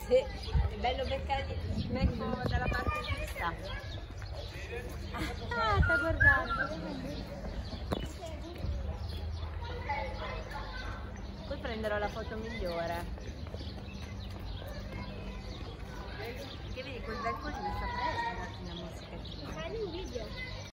Sì, è bello beccare il becco dalla parte giusta. Ah, sta guardando. Poi prenderò la foto migliore. Che vedi quel becco lì sta